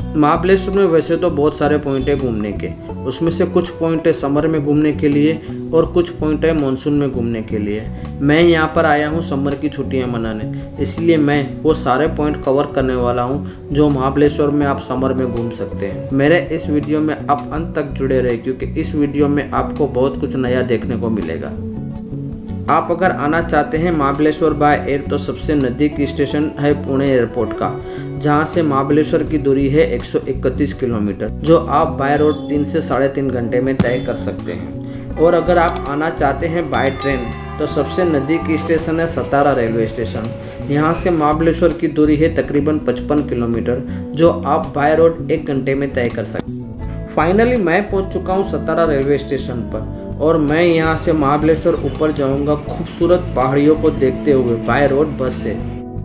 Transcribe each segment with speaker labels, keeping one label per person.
Speaker 1: महाबलेश्वर में वैसे तो बहुत सारे पॉइंट है घूमने के, उसमें से कुछ पॉइंट है समर में घूमने के लिए और कुछ पॉइंट है मानसून में घूमने के लिए। मैं यहाँ पर आया हूँ समर की छुट्टियाँ मनाने, इसलिए मैं वो सारे पॉइंट कवर करने वाला हूँ जो महाबलेश्वर में आप समर में घूम सकते हैं। मेरे इस वीडियो में आप अंत तक जुड़े रहे, क्योंकि इस वीडियो में आपको बहुत कुछ नया देखने को मिलेगा। आप अगर आना चाहते हैं महाबलेश्वर बाय एयर तो सबसे नज़दीकी स्टेशन है पुणे एयरपोर्ट का, जहां से महाबलेश्वर की दूरी है 131 किलोमीटर, जो आप बाय रोड 3 से 3.5 घंटे में तय कर सकते हैं। और अगर आप आना चाहते हैं बाय ट्रेन तो सबसे नज़दीकी स्टेशन है सतारा रेलवे स्टेशन। यहां से महाबलेश्वर की दूरी है तकरीबन 55 किलोमीटर, जो आप बाय रोड 1 घंटे में तय कर सकते हैं। फाइनली मैं पहुंच चुका हूं सतारा रेलवे स्टेशन पर और मैं यहां से महाबलेश्वर ऊपर जाऊंगा खूबसूरत पहाड़ियों को देखते हुए बाय रोड बस से।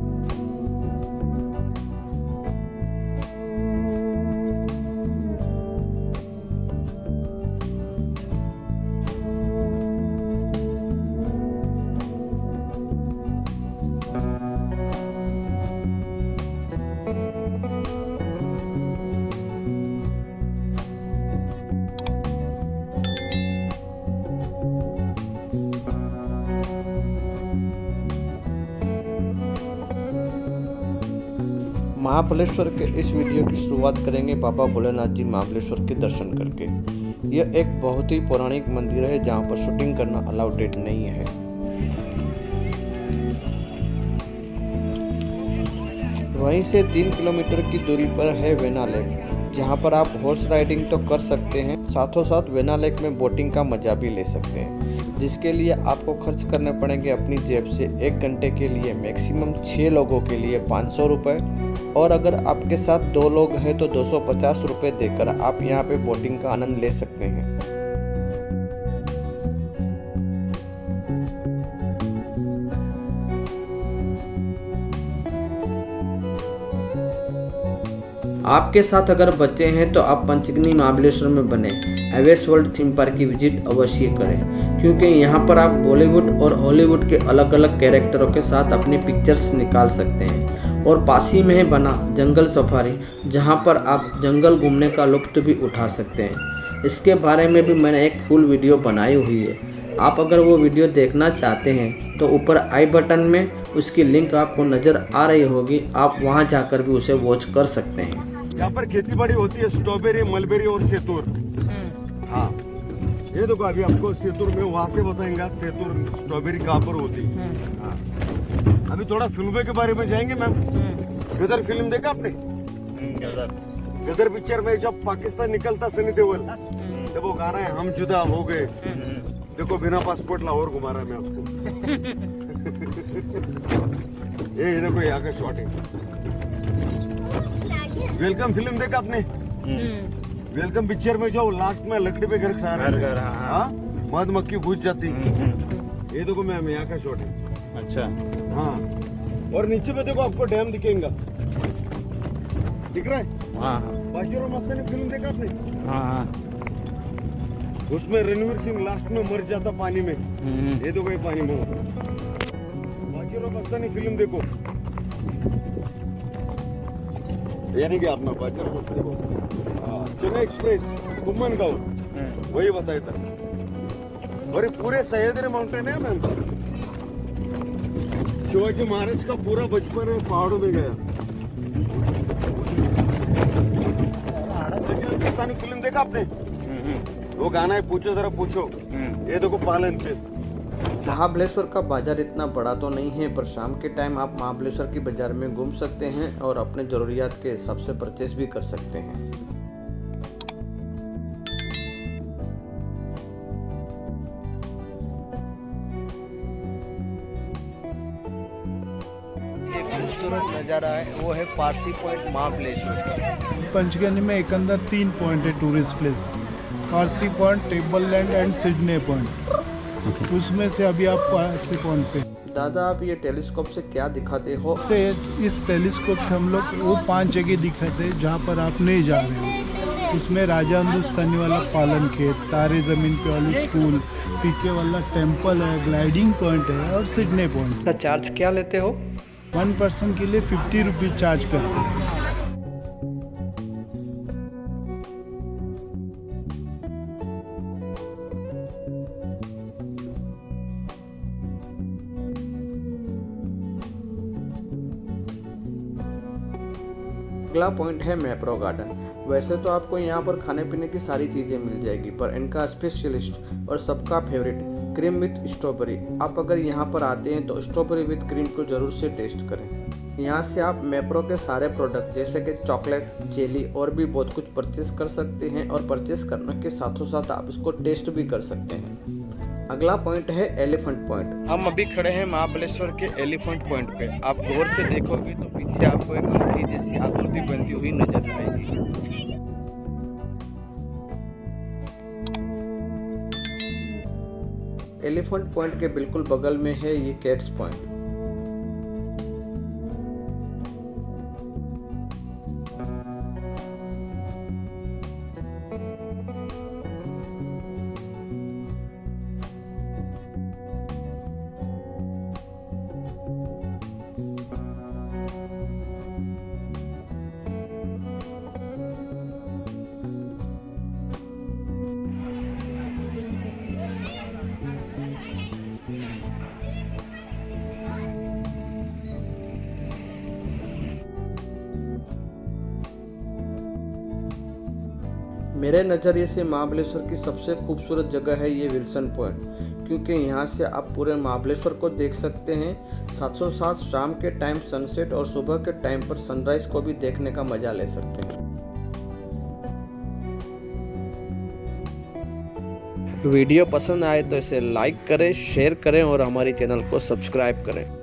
Speaker 1: महाबलेश्वर के इस वीडियो की शुरुआत करेंगे बाबा भोलेनाथ जी महाबलेश्वर के दर्शन करके। यह एक बहुत ही पौराणिक मंदिर है जहां पर शूटिंग करना अलाउडेड नहीं है। वहीं से 3 किलोमीटर की दूरी पर है वेना लेक, जहां पर आप हॉर्स राइडिंग तो कर सकते हैं, साथों साथ वेना लेक में बोटिंग का मजा भी ले सकते हैं, जिसके लिए आपको खर्च करने पड़ेंगे अपनी जेब से 1 घंटे के लिए मैक्सिमम 6 लोगों के लिए 500 रुपये, और अगर आपके साथ 2 लोग हैं तो 250 रुपये देकर आप यहाँ पे बोटिंग का आनंद ले सकते हैं। आपके साथ अगर बच्चे हैं तो आप पंचगनी महाबलेश्वर में बने एवेस वर्ल्ड थीम पार्क की विजिट अवश्य करें, क्योंकि यहाँ पर आप बॉलीवुड और हॉलीवुड के अलग अलग कैरेक्टरों के साथ अपनी पिक्चर्स निकाल सकते हैं। और पास ही में बना जंगल सफारी, जहाँ पर आप जंगल घूमने का लुत्फ भी उठा सकते हैं। इसके बारे में भी मैंने एक फुल वीडियो बनाई हुई है। आप अगर वो वीडियो देखना चाहते हैं तो ऊपर आई बटन में उसकी लिंक आपको नज़र आ रही होगी, आप वहाँ जाकर भी उसे वॉच कर सकते हैं।
Speaker 2: यहाँ पर खेती बाड़ी होती है, स्ट्रॉबेरी, मलबेरी और सेतूर। हाँ, ये देखो अभी आपको सेतूर में वहाँ से बताएंगे सेतूर स्ट्रॉबेरी कहाँ पर होती है। हाँ। अभी थोड़ा फिल्मों के बारे में जाएंगे मैम। गदर फिल्म देखा आपने? गदर पिक्चर में जब पाकिस्तान निकलता सनी देओल, जब वो गाना है हम जुदा हो गए, देखो बिना पासपोर्ट लाहौर घुमा रहा है मैं आपको। ये देखो यहाँ का शॉट है। वेलकम फिल्म देखा आपने? वेलकम पिक्चर में जो लास्ट में लकड़ी पे घर खा रहा है, मधुमक्खी घुस जाती। ये देखो मैम यहाँ का शॉट है। अच्छा हाँ, और नीचे में देखो आपको डैम दिखेगा, दिख रहा है? हाँ। बाजीराव मस्तानी फिल्म देखा आपने? हाँ। उसमें रणवीर सिंह लास्ट में मर जाता पानी में। ये देखो ये पानी में बाजीराव मस्तानी फिल्म देखो, यानी कि आपने बाजीराव मस्तानी को चेन्नई एक्सप्रेस कुम्मन गाँव वही बताया था। और पूरे सह्याद्री माउंटेन है मैम, शिवाजी महाराज का पूरा बचपन पहाड़ों में गया। फिल्म देखा आपने? वो गाना है पूछो जरा पूछो, ये देखो पालन पे।
Speaker 1: महाबलेश्वर का बाजार इतना बड़ा तो नहीं है, पर शाम के टाइम आप महाबलेश्वर की बाजार में घूम सकते हैं और अपने ज़रूरियात के हिसाब से परचेस भी कर सकते हैं। खूबसूरत नज़ारा है वो है पारसी पॉइंट महाबलेश्वर।
Speaker 3: पंचगनी में एक अंदर 3 पॉइंट है tourist place, Parsi point, table land and Sydney point. उसमें से अभी आप पारसी पॉइंट पे।
Speaker 1: दादा आप ये टेलीस्कोप से क्या दिखाते हो?
Speaker 3: से इस टेलीस्कोप से हम लोग वो 5 जगह दिखाते हैं जहाँ पर आप नहीं जा रहे हो। उसमें राजा हिंदुस्तानी वाला पालन खेत, तारे ज़मीन पे वाली स्कूल, पीके वाला टेम्पल है, ग्लाइडिंग पॉइंट है और सिडनी पॉइंट।
Speaker 1: चार्ज क्या लेते हो?
Speaker 3: 1 पर्सन के लिए 50 रुपीज़ चार्ज करते हैं।
Speaker 1: अगला पॉइंट है मैप्रो गार्डन। वैसे तो आपको यहाँ पर खाने पीने की सारी चीज़ें मिल जाएगी, पर इनका स्पेशलिस्ट और सबका फेवरेट क्रीम विथ स्ट्रॉबेरी। आप अगर यहाँ पर आते हैं तो स्ट्रॉबेरी विथ क्रीम को ज़रूर से टेस्ट करें। यहाँ से आप मैप्रो के सारे प्रोडक्ट जैसे कि चॉकलेट, जेली और भी बहुत कुछ परचेस कर सकते हैं, और परचेस करने के साथों साथ आप इसको टेस्ट भी कर सकते हैं। अगला पॉइंट है एलिफेंट पॉइंट। हम अभी खड़े हैं महाबलेश्वर के एलिफेंट पॉइंट पे। आप गौर से देखोगे तो पीछे आपको एक हाथी जैसी आकृति बनती हुई नजर आएगी। एलिफेंट पॉइंट के बिल्कुल बगल में है ये कैट्स पॉइंट। मेरे नज़रिए से महाबलेश्वर की सबसे खूबसूरत जगह है ये विल्सन पॉइंट, क्योंकि यहाँ से आप पूरे महाबलेश्वर को देख सकते हैं। साथ शाम के टाइम सनसेट और सुबह के टाइम पर सनराइज को भी देखने का मजा ले सकते हैं। वीडियो पसंद आए तो इसे लाइक करें, शेयर करें और हमारे चैनल को सब्सक्राइब करें।